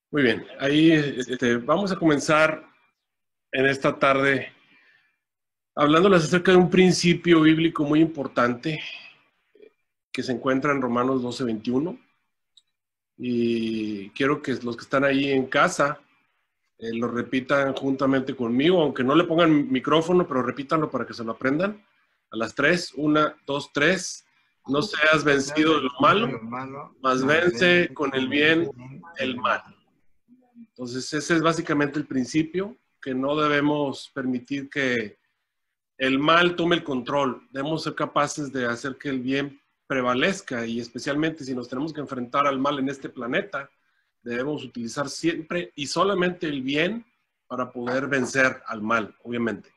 Muy bien, ahí vamos a comenzar en esta tarde hablándoles acerca de un principio bíblico muy importante que se encuentra en Romanos 12:21. Y quiero que los que están ahí en casa lo repitan juntamente conmigo, aunque no le pongan micrófono, pero repítanlo para que se lo aprendan. A las 3, 1, 2, 3. No seas vencido de lo malo, mas vence con el bien el mal. Entonces ese es básicamente el principio, que no debemos permitir que el mal tome el control. Debemos ser capaces de hacer que el bien prevalezca, y especialmente si nos tenemos que enfrentar al mal en este planeta, debemos utilizar siempre y solamente el bien para poder vencer al mal, obviamente.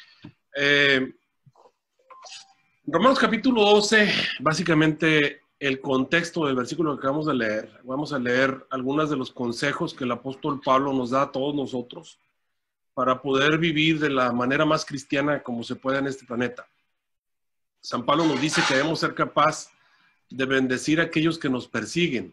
Romanos capítulo 12, básicamente el contexto del versículo que acabamos de leer. Vamos a leer algunos de los consejos que el apóstol Pablo nos da a todos nosotros para poder vivir de la manera más cristiana como se puede en este planeta. San Pablo nos dice que debemos ser capaces de bendecir a aquellos que nos persiguen.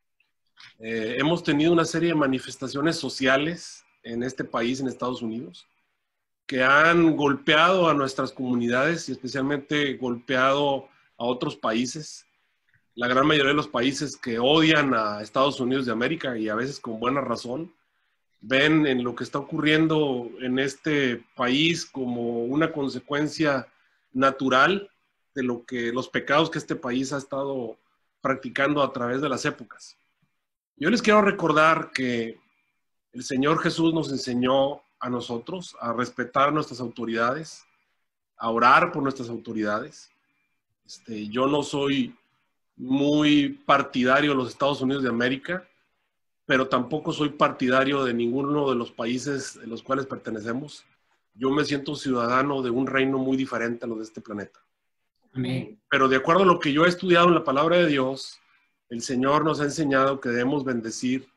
Hemos tenido una serie de manifestaciones sociales en este país, en Estados Unidos, que han golpeado a nuestras comunidades y especialmente golpeado a otros países. La gran mayoría de los países que odian a Estados Unidos de América, y a veces con buena razón, ven en lo que está ocurriendo en este país como una consecuencia natural de los pecados que este país ha estado practicando a través de las épocas. Yo les quiero recordar que el Señor Jesús nos enseñó a nosotros a respetar nuestras autoridades, a orar por nuestras autoridades. Yo no soy muy partidario de los Estados Unidos de América, pero tampoco soy partidario de ninguno de los países en los cuales pertenecemos. Yo me siento ciudadano de un reino muy diferente a lo de este planeta. Amén. Pero de acuerdo a lo que yo he estudiado en la palabra de Dios, el Señor nos ha enseñado que debemos bendecir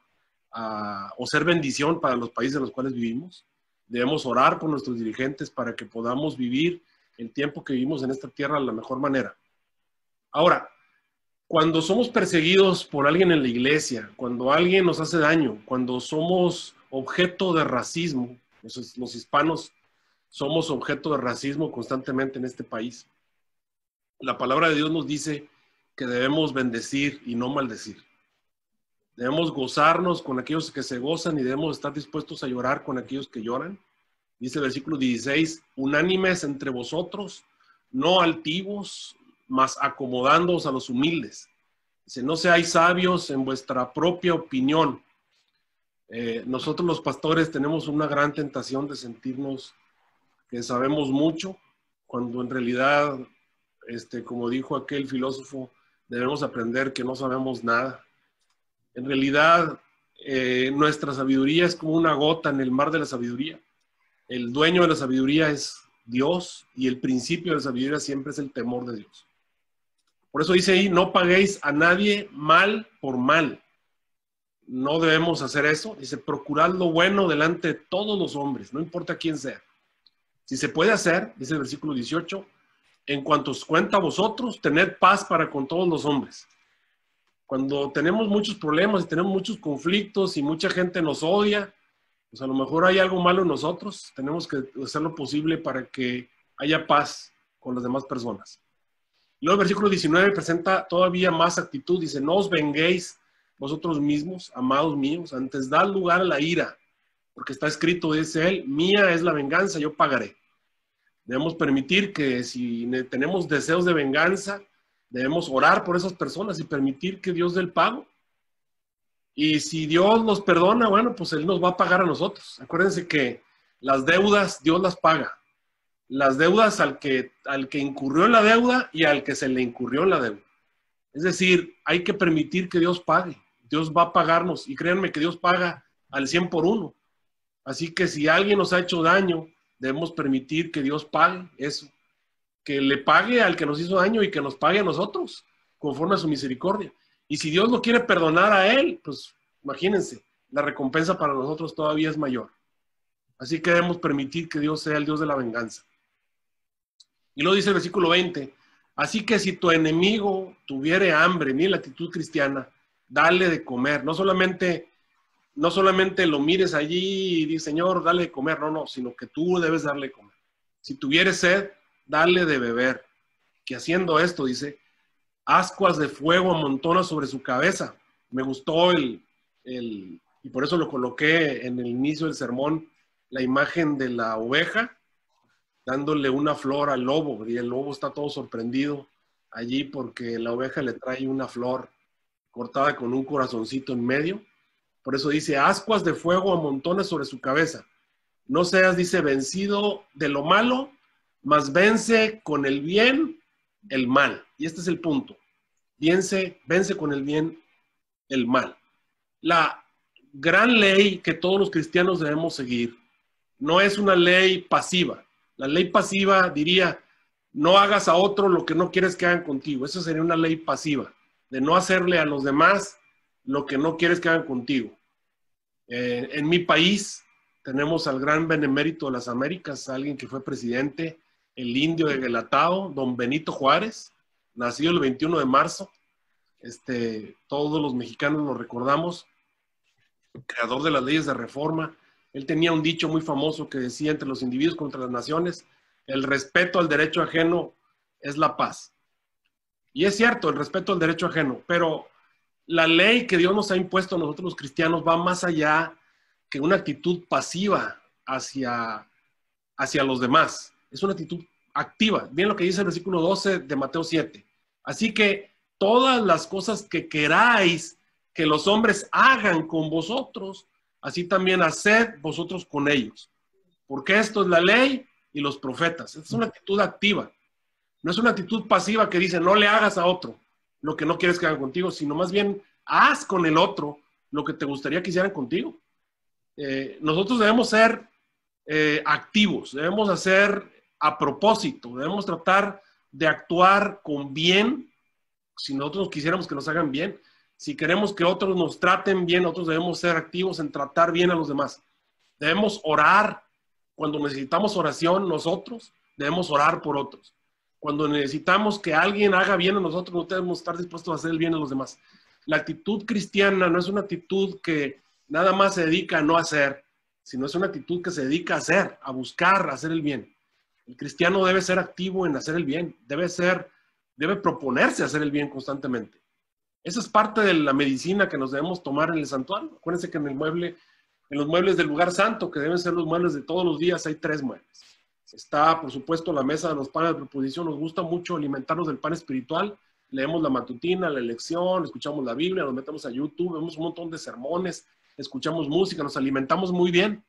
o ser bendición para los países en los cuales vivimos. Debemos orar por nuestros dirigentes para que podamos vivir el tiempo que vivimos en esta tierra de la mejor manera. Ahora, cuando somos perseguidos por alguien en la iglesia, cuando alguien nos hace daño, cuando somos objeto de racismo, los hispanos somos objeto de racismo constantemente en este país, la palabra de Dios nos dice que debemos bendecir y no maldecir. Debemos gozarnos con aquellos que se gozan y debemos estar dispuestos a llorar con aquellos que lloran. Dice el versículo 16, unánimes entre vosotros, no altivos, mas acomodándoos a los humildes. Dice, no seáis sabios en vuestra propia opinión. Nosotros los pastores tenemos una gran tentación de sentirnos que sabemos mucho, cuando en realidad, como dijo aquel filósofo, debemos aprender que no sabemos nada. En realidad, nuestra sabiduría es como una gota en el mar de la sabiduría. El dueño de la sabiduría es Dios, y el principio de la sabiduría siempre es el temor de Dios. Por eso dice ahí, no paguéis a nadie mal por mal. No debemos hacer eso. Dice, procurad lo bueno delante de todos los hombres, no importa quién sea. Si se puede hacer, dice el versículo 18, en cuanto os cuenta a vosotros, tened paz para con todos los hombres. Cuando tenemos muchos problemas y tenemos muchos conflictos y mucha gente nos odia, pues a lo mejor hay algo malo en nosotros. Tenemos que hacer lo posible para que haya paz con las demás personas. Luego el versículo 19 presenta todavía más actitud. Dice, no os venguéis vosotros mismos, amados míos, antes dad lugar a la ira, porque está escrito, dice él, mía es la venganza, yo pagaré. Debemos permitir que si tenemos deseos de venganza, debemos orar por esas personas y permitir que Dios dé el pago. Y si Dios nos perdona, bueno, pues Él nos va a pagar a nosotros. Acuérdense que las deudas Dios las paga. Las deudas al que incurrió en la deuda y al que se le incurrió en la deuda. Es decir, hay que permitir que Dios pague. Dios va a pagarnos, y créanme que Dios paga al 100 por 1. Así que si alguien nos ha hecho daño, debemos permitir que Dios pague eso. Que le pague al que nos hizo daño y que nos pague a nosotros, conforme a su misericordia. Y si Dios no quiere perdonar a él, pues imagínense, la recompensa para nosotros todavía es mayor. Así que debemos permitir que Dios sea el Dios de la venganza. Y luego dice el versículo 20, así que si tu enemigo tuviere hambre, ni la actitud cristiana, dale de comer. No solamente no solamente lo mires allí y dices, Señor, dale de comer, no, sino que tú debes darle de comer. Si tuvieres sed, dale de beber. Que haciendo esto, dice, ascuas de fuego amontona sobre su cabeza. Me gustó y por eso lo coloqué en el inicio del sermón, la imagen de la oveja dándole una flor al lobo, y el lobo está todo sorprendido allí porque la oveja le trae una flor cortada con un corazoncito en medio. Por eso dice, ascuas de fuego amontones sobre su cabeza. No seas, dice, vencido de lo malo, mas vence con el bien el mal. Y este es el punto. Vence con el bien el mal. La gran ley que todos los cristianos debemos seguir no es una ley pasiva. La ley pasiva diría, no hagas a otro lo que no quieres que hagan contigo. Esa sería una ley pasiva, de no hacerle a los demás lo que no quieres que hagan contigo. En mi país tenemos al gran benemérito de las Américas, alguien que fue presidente, el indio de Guelatao, don Benito Juárez, nacido el 21 de marzo. Todos los mexicanos lo recordamos, creador de las leyes de reforma. Él tenía un dicho muy famoso que decía, entre los individuos contra las naciones, el respeto al derecho ajeno es la paz. Y es cierto, el respeto al derecho ajeno, pero la ley que Dios nos ha impuesto a nosotros los cristianos va más allá que una actitud pasiva hacia los demás. Es una actitud activa. Bien lo que dice el versículo 12 de Mateo 7. Así que todas las cosas que queráis que los hombres hagan con vosotros, así también haced vosotros con ellos. Porque esto es la ley y los profetas. Esta es una actitud activa. No es una actitud pasiva que dice, no le hagas a otro lo que no quieres que hagan contigo, sino más bien haz con el otro lo que te gustaría que hicieran contigo. Nosotros debemos ser activos, debemos hacer a propósito, debemos tratar de actuar con bien. Si nosotros quisiéramos que nos hagan bien, si queremos que otros nos traten bien, nosotros debemos ser activos en tratar bien a los demás. Debemos orar. Cuando necesitamos oración nosotros, debemos orar por otros. Cuando necesitamos que alguien haga bien a nosotros, no debemos estar dispuestos a hacer el bien a los demás. La actitud cristiana no es una actitud que nada más se dedica a no hacer, sino es una actitud que se dedica a hacer, a buscar, a hacer el bien. El cristiano debe ser activo en hacer el bien, debe proponerse hacer el bien constantemente. Esa es parte de la medicina que nos debemos tomar en el santuario. Acuérdense que en los muebles del lugar santo, que deben ser los muebles de todos los días, hay 3 muebles. Está, por supuesto, la mesa de los panes de proposición. Nos gusta mucho alimentarnos del pan espiritual. Leemos la matutina, la lección, escuchamos la Biblia, nos metemos a YouTube, vemos un montón de sermones, escuchamos música, nos alimentamos muy bien.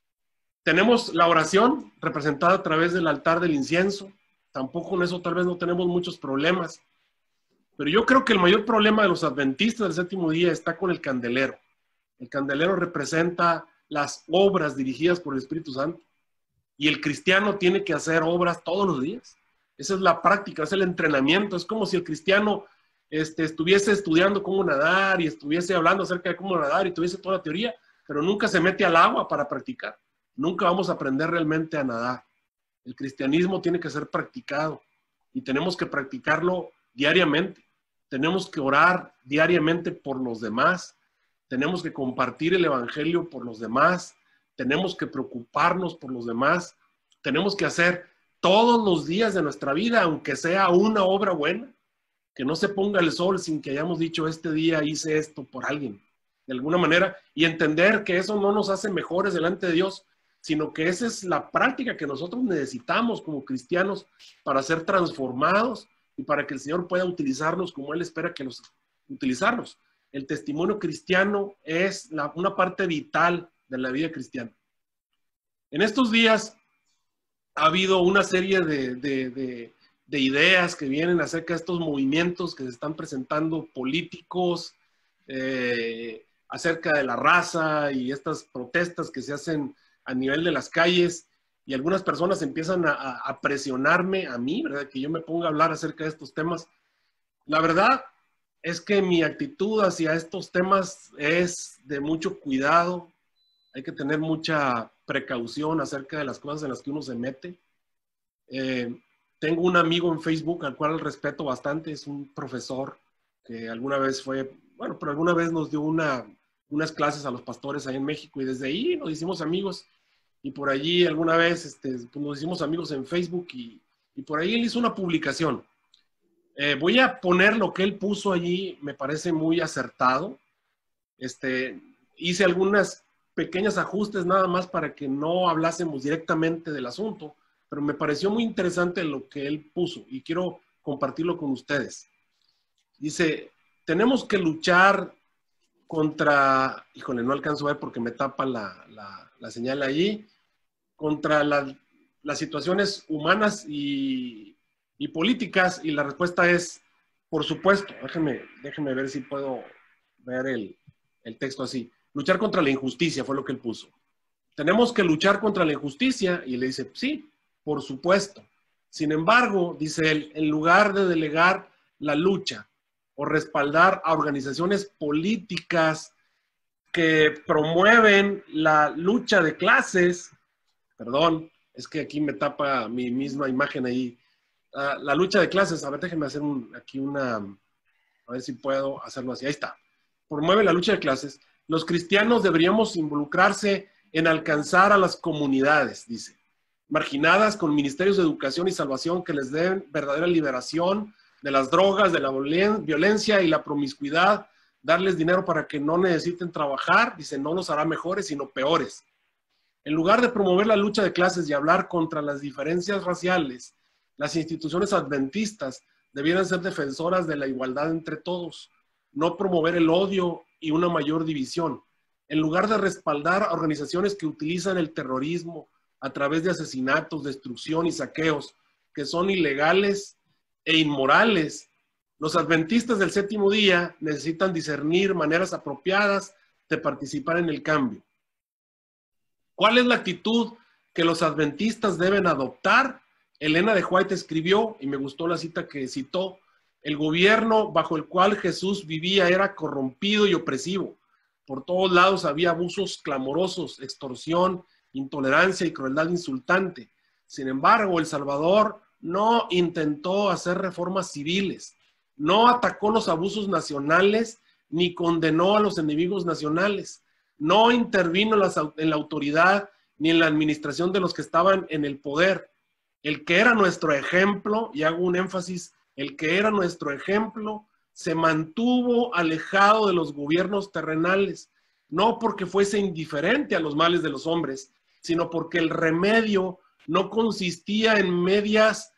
Tenemos la oración representada a través del altar del incienso. Tampoco con eso tal vez no tenemos muchos problemas. Pero yo creo que el mayor problema de los adventistas del séptimo día está con el candelero. El candelero representa las obras dirigidas por el Espíritu Santo. Y el cristiano tiene que hacer obras todos los días. Esa es la práctica, es el entrenamiento. Es como si el cristiano estuviese estudiando cómo nadar y estuviese hablando acerca de cómo nadar y tuviese toda la teoría, pero nunca se mete al agua para practicar. Nunca vamos a aprender realmente a nadar. El cristianismo tiene que ser practicado y tenemos que practicarlo diariamente. Tenemos que orar diariamente por los demás. Tenemos que compartir el evangelio por los demás. Tenemos que preocuparnos por los demás. Tenemos que hacer todos los días de nuestra vida, aunque sea una obra buena, que no se ponga el sol sin que hayamos dicho este día hice esto por alguien, de alguna manera, y entender que eso no nos hace mejores delante de Dios, sino que esa es la práctica que nosotros necesitamos como cristianos para ser transformados y para que el Señor pueda utilizarnos como Él espera que los utilizarnos. El testimonio cristiano es una parte vital de la vida cristiana. En estos días ha habido una serie de ideas que vienen acerca de estos movimientos que se están presentando políticos, acerca de la raza y estas protestas que se hacen a nivel de las calles, y algunas personas empiezan a presionarme a mí, ¿verdad? Que yo me ponga a hablar acerca de estos temas. La verdad es que mi actitud hacia estos temas es de mucho cuidado. Hay que tener mucha precaución acerca de las cosas en las que uno se mete. Tengo un amigo en Facebook al cual respeto bastante, es un profesor que alguna vez fue, bueno, pero alguna vez nos dio una unas clases a los pastores ahí en México y desde ahí nos hicimos amigos y por allí alguna vez pues nos hicimos amigos en Facebook y por ahí él hizo una publicación. Voy a poner lo que él puso allí, me parece muy acertado. Hice algunas pequeños ajustes nada más para que no hablásemos directamente del asunto, pero me pareció muy interesante lo que él puso y quiero compartirlo con ustedes. Dice, tenemos que luchar contra, híjole, no alcanzo a ver porque me tapa la señal allí, contra las situaciones humanas y políticas, y la respuesta es, por supuesto, déjenme ver si puedo ver el texto así. Luchar contra la injusticia fue lo que él puso. Tenemos que luchar contra la injusticia, y le dice, sí, por supuesto. Sin embargo, dice él, en lugar de delegar la lucha o respaldar a organizaciones políticas que promueven la lucha de clases, perdón, es que aquí me tapa mi misma imagen ahí, la lucha de clases, a ver, déjenme hacer aquí a ver si puedo hacerlo así, ahí está, promueve la lucha de clases, los cristianos deberíamos involucrarse en alcanzar a las comunidades, dice, marginadas con ministerios de educación y salvación que les den verdadera liberación de las drogas, de la violencia y la promiscuidad, darles dinero para que no necesiten trabajar, dice, no los hará mejores, sino peores. En lugar de promover la lucha de clases y hablar contra las diferencias raciales, las instituciones adventistas debieran ser defensoras de la igualdad entre todos, no promover el odio y una mayor división. En lugar de respaldar a organizaciones que utilizan el terrorismo a través de asesinatos, destrucción y saqueos, que son ilegales e inmorales, los adventistas del séptimo día necesitan discernir maneras apropiadas de participar en el cambio. ¿Cuál es la actitud que los adventistas deben adoptar? Elena de White escribió, y me gustó la cita que citó, el gobierno bajo el cual Jesús vivía era corrompido y opresivo. Por todos lados había abusos clamorosos, extorsión, intolerancia y crueldad insultante. Sin embargo, el Salvador no intentó hacer reformas civiles, no atacó los abusos nacionales, ni condenó a los enemigos nacionales. No intervino en la autoridad ni en la administración de los que estaban en el poder. El que era nuestro ejemplo, y hago un énfasis, el que era nuestro ejemplo, se mantuvo alejado de los gobiernos terrenales, no porque fuese indiferente a los males de los hombres, sino porque el remedio no consistía en medidas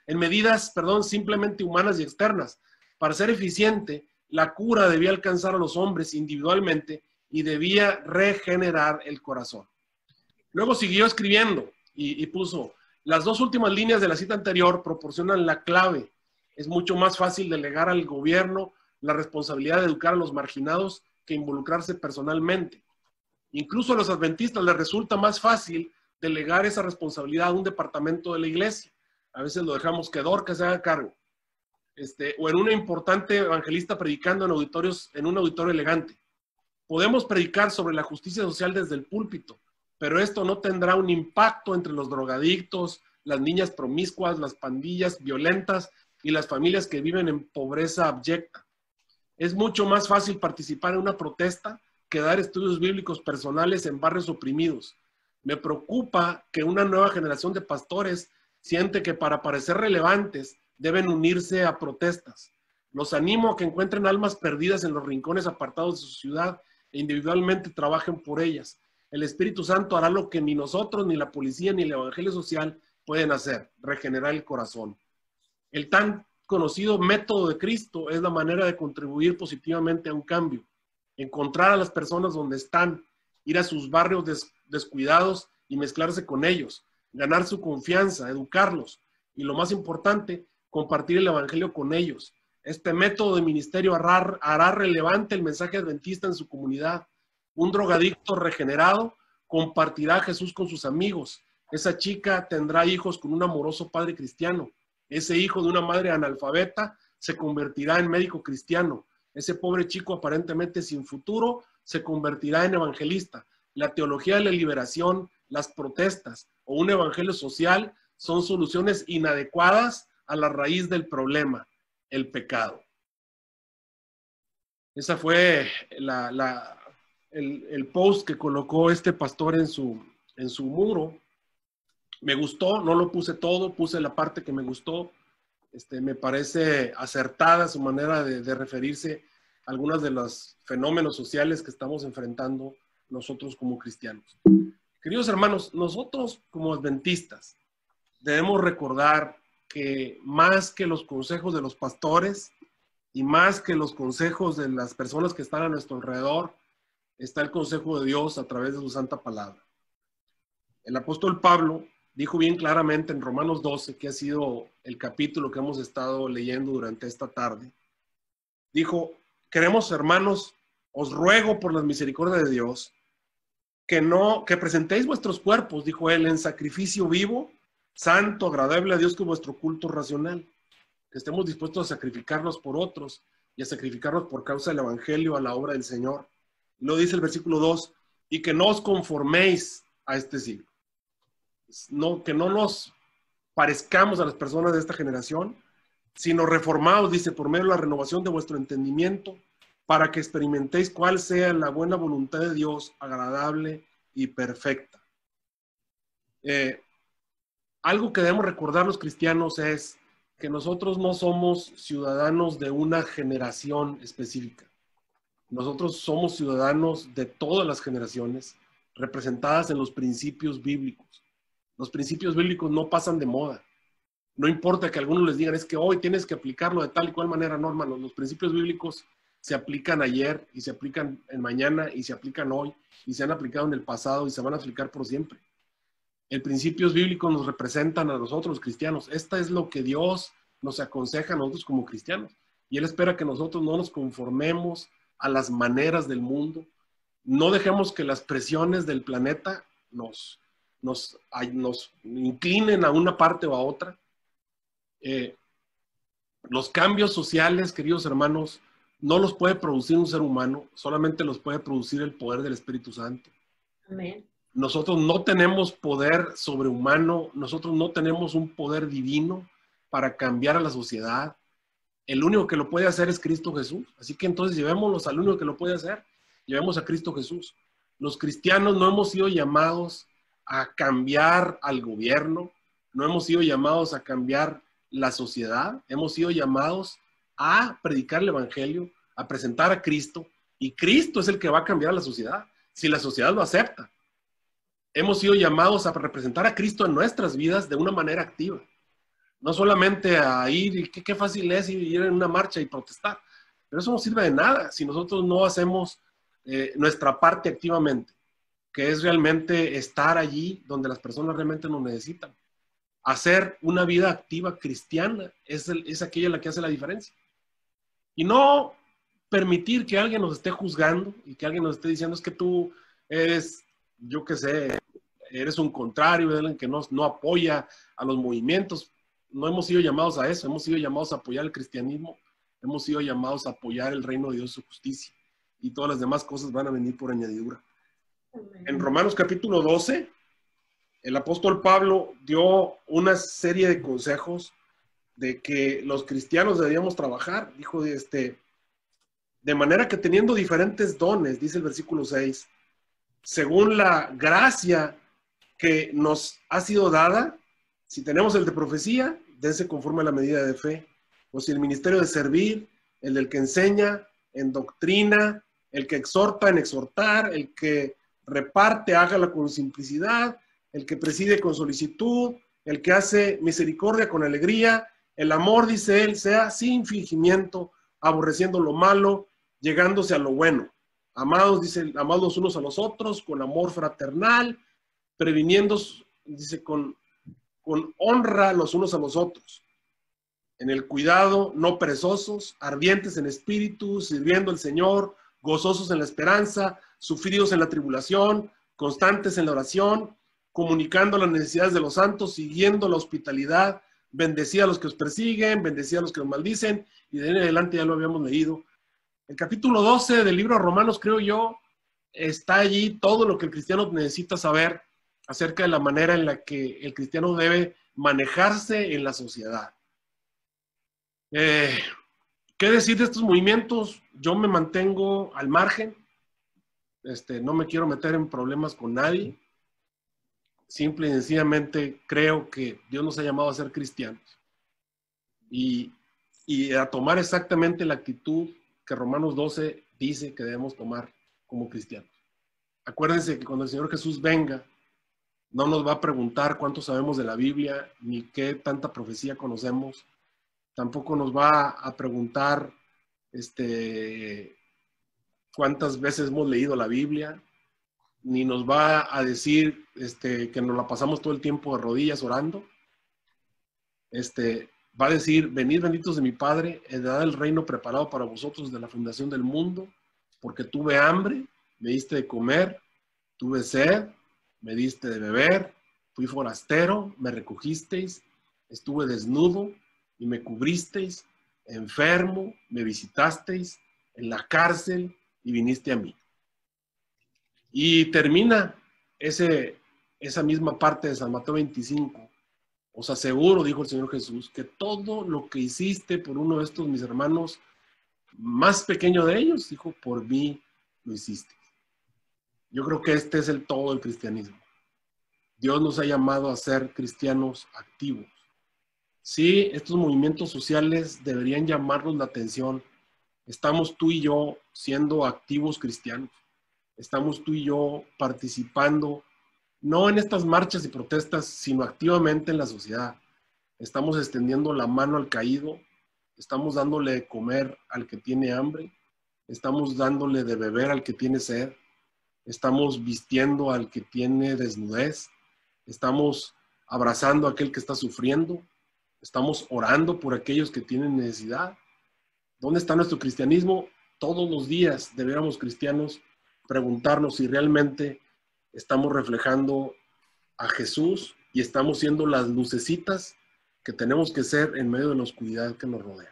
simplemente humanas y externas. Para ser eficiente, la cura debía alcanzar a los hombres individualmente y debía regenerar el corazón. Luego siguió escribiendo y puso, las dos últimas líneas de la cita anterior proporcionan la clave. Es mucho más fácil delegar al gobierno la responsabilidad de educar a los marginados que involucrarse personalmente. Incluso a los adventistas les resulta más fácil delegar esa responsabilidad a un departamento de la iglesia. A veces lo dejamos que Dorcas se haga cargo. O en una importante evangelista predicando en un auditorio elegante. Podemos predicar sobre la justicia social desde el púlpito, pero esto no tendrá un impacto entre los drogadictos, las niñas promiscuas, las pandillas violentas y las familias que viven en pobreza abyecta. Es mucho más fácil participar en una protesta que dar estudios bíblicos personales en barrios oprimidos. Me preocupa que una nueva generación de pastores siente que para parecer relevantes deben unirse a protestas. Los animo a que encuentren almas perdidas en los rincones apartados de su ciudad e individualmente trabajen por ellas. El Espíritu Santo hará lo que ni nosotros, ni la policía, ni el evangelio social pueden hacer, regenerar el corazón. El tan conocido método de Cristo es la manera de contribuir positivamente a un cambio. Encontrar a las personas donde están, ir a sus barrios descuidados y mezclarse con ellos, ganar su confianza, educarlos y, lo más importante, compartir el evangelio con ellos. Este método de ministerio hará relevante el mensaje adventista en su comunidad. Un drogadicto regenerado compartirá a Jesús con sus amigos. Esa chica tendrá hijos con un amoroso padre cristiano. Ese hijo de una madre analfabeta se convertirá en médico cristiano. Ese pobre chico aparentemente sin futuro se convertirá en evangelista. La teología de la liberación, las protestas o un evangelio social son soluciones inadecuadas a la raíz del problema, el pecado. Esa fue la el post que colocó este pastor en su muro. Me gustó, no lo puse todo, puse la parte que me gustó. Me parece acertada su manera de referirse a algunos de los fenómenos sociales que estamos enfrentando nosotros como cristianos. Queridos hermanos, nosotros como adventistas debemos recordar que más que los consejos de los pastores y más que los consejos de las personas que están a nuestro alrededor, está el consejo de Dios a través de su santa palabra. El apóstol Pablo dijo bien claramente en Romanos 12, que ha sido el capítulo que hemos estado leyendo durante esta tarde. Dijo: queremos, hermanos, os ruego por la misericordia de Dios, que presentéis vuestros cuerpos, dijo él, en sacrificio vivo, santo, agradable a Dios, que vuestro culto racional. Que estemos dispuestos a sacrificarnos por otros y a sacrificarnos por causa del evangelio, a la obra del Señor. Lo dice el versículo 2, y que no os conforméis a este siglo. No, que no nos parezcamos a las personas de esta generación, sino reformaos, dice, por medio de la renovación de vuestro entendimiento, para que experimentéis cuál sea la buena voluntad de Dios, agradable y perfecta. Algo que debemos recordar los cristianos es que nosotros no somos ciudadanos de una generación específica. Nosotros somos ciudadanos de todas las generaciones, representadas en los principios bíblicos. Los principios bíblicos no pasan de moda. No importa que algunos les digan, es que hoy tienes que aplicarlo de tal y cual manera, no, hermanos. Los principios bíblicos se aplican ayer y se aplican en mañana y se aplican hoy y se han aplicado en el pasado y se van a aplicar por siempre. El principios bíblicos nos representan a nosotros los cristianos. Esta es lo que Dios nos aconseja a nosotros como cristianos. Y Él espera que nosotros no nos conformemos a las maneras del mundo. No dejemos que las presiones del planeta nos inclinen a una parte o a otra. Los cambios sociales, queridos hermanos, no los puede producir un ser humano, solamente los puede producir el poder del Espíritu Santo. Amén. Nosotros no tenemos poder sobrehumano, nosotros no tenemos un poder divino para cambiar a la sociedad. El único que lo puede hacer es Cristo Jesús. Así que entonces llevémoslos al único que lo puede hacer. Llevemos a Cristo Jesús. Los cristianos no hemos sido llamados a cambiar al gobierno, no hemos sido llamados a cambiar la sociedad, hemos sido llamados a predicar el evangelio, a presentar a Cristo, y Cristo es el que va a cambiar a la sociedad, si la sociedad lo acepta. Hemos sido llamados a representar a Cristo en nuestras vidas de una manera activa. No solamente a ir, y qué fácil es ir en una marcha y protestar. Pero eso no sirve de nada si nosotros no hacemos nuestra parte activamente, que es realmente estar allí donde las personas realmente nos necesitan. Hacer una vida activa cristiana es aquella la que hace la diferencia. Y no permitir que alguien nos esté juzgando y que alguien nos esté diciendo es que tú eres, yo qué sé, eres un contrario, alguien que no apoya a los movimientos. No hemos sido llamados a eso, hemos sido llamados a apoyar el cristianismo, hemos sido llamados a apoyar el reino de Dios y su justicia, y todas las demás cosas van a venir por añadidura. En Romanos capítulo 12, el apóstol Pablo dio una serie de consejos de que los cristianos debíamos trabajar. Dijo, de manera que teniendo diferentes dones, dice el versículo 6, según la gracia que nos ha sido dada, si tenemos el de profecía, dense conforme a la medida de fe. O si el ministerio de servir, el del que enseña en doctrina, el que exhorta en exhortar, el que reparte, hágala con simplicidad, el que preside con solicitud, el que hace misericordia con alegría. El amor, dice él, sea sin fingimiento, aborreciendo lo malo, llegándose a lo bueno. Amados, dice, amados unos a los otros, con amor fraternal, previniendo, dice, con honra los unos a los otros. En el cuidado, no perezosos, ardientes en espíritu, sirviendo al Señor, gozosos en la esperanza, sufridos en la tribulación, constantes en la oración, comunicando las necesidades de los santos, siguiendo la hospitalidad, bendecid a los que os persiguen, bendecid a los que os maldicen, y de ahí en adelante ya lo habíamos leído. El capítulo 12 del libro de Romanos, creo yo, está allí todo lo que el cristiano necesita saber acerca de la manera en la que el cristiano debe manejarse en la sociedad. ¿Qué decir de estos movimientos? Yo me mantengo al margen. no me quiero meter en problemas con nadie. Simple y sencillamente creo que Dios nos ha llamado a ser cristianos y a tomar exactamente la actitud que Romanos 12 dice que debemos tomar como cristianos. Acuérdense que cuando el Señor Jesús venga, no nos va a preguntar cuánto sabemos de la Biblia, ni qué tanta profecía conocemos. Tampoco nos va a preguntar cuántas veces hemos leído la Biblia, ni nos va a decir que nos la pasamos todo el tiempo de rodillas orando. Va a decir: venid benditos de mi Padre, heredad del reino preparado para vosotros desde la fundación del mundo, porque tuve hambre, me diste de comer, tuve sed, me diste de beber, fui forastero, me recogisteis, estuve desnudo y me cubristeis, enfermo, me visitasteis, en la cárcel y viniste a mí. Y termina esa misma parte de San Mateo 25. Os aseguro, dijo el Señor Jesús, que todo lo que hiciste por uno de estos mis hermanos, más pequeño de ellos, dijo, por mí lo hiciste. Yo creo que este es el todo del cristianismo. Dios nos ha llamado a ser cristianos activos. Sí, estos movimientos sociales deberían llamarnos la atención. Estamos tú y yo siendo activos cristianos. Estamos tú y yo participando, no en estas marchas y protestas, sino activamente en la sociedad. Estamos extendiendo la mano al caído, estamos dándole de comer al que tiene hambre, estamos dándole de beber al que tiene sed, estamos vistiendo al que tiene desnudez, estamos abrazando a aquel que está sufriendo, estamos orando por aquellos que tienen necesidad. ¿Dónde está nuestro cristianismo? Todos los días deberíamos, cristianos, preguntarnos si realmente estamos reflejando a Jesús y estamos siendo las lucecitas que tenemos que ser en medio de la oscuridad que nos rodea.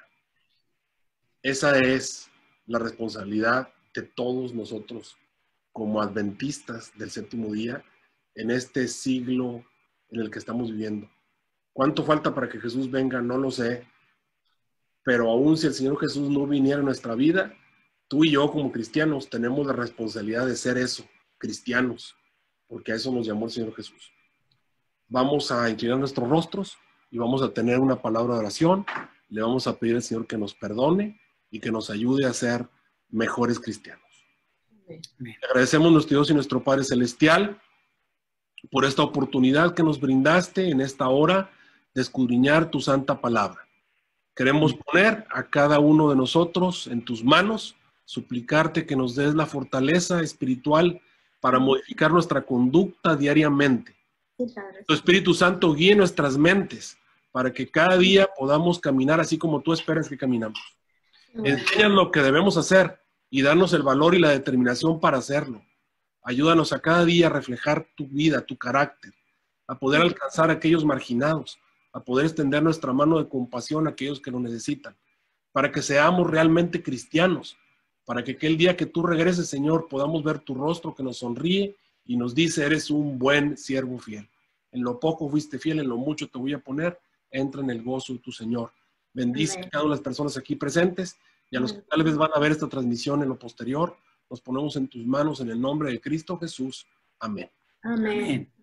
Esa es la responsabilidad de todos nosotros como adventistas del séptimo día en este siglo en el que estamos viviendo. ¿Cuánto falta para que Jesús venga? No lo sé. Pero aún si el Señor Jesús no viniera en nuestra vida, tú y yo como cristianos tenemos la responsabilidad de ser eso, cristianos, porque a eso nos llamó el Señor Jesús. Vamos a inclinar nuestros rostros y vamos a tener una palabra de oración. Le vamos a pedir al Señor que nos perdone y que nos ayude a ser mejores cristianos. Amén. Agradecemos a nuestro Dios y nuestro Padre Celestial por esta oportunidad que nos brindaste en esta hora de escudriñar tu santa palabra. Queremos poner a cada uno de nosotros en tus manos, suplicarte que nos des la fortaleza espiritual para modificar nuestra conducta diariamente. Tu Espíritu Santo guíe nuestras mentes para que cada día podamos caminar así como tú esperas que caminamos. Enséñanos lo que debemos hacer y danos el valor y la determinación para hacerlo. Ayúdanos a cada día a reflejar tu vida, tu carácter, a poder alcanzar a aquellos marginados, a poder extender nuestra mano de compasión a aquellos que lo necesitan, para que seamos realmente cristianos, para que aquel día que tú regreses, Señor, podamos ver tu rostro que nos sonríe y nos dice: eres un buen siervo fiel. En lo poco fuiste fiel, en lo mucho te voy a poner. Entra en el gozo de tu Señor. Bendice a cada una de las personas aquí presentes y a los que tal vez van a ver esta transmisión en lo posterior. Nos ponemos en tus manos en el nombre de Cristo Jesús. Amén. Amén.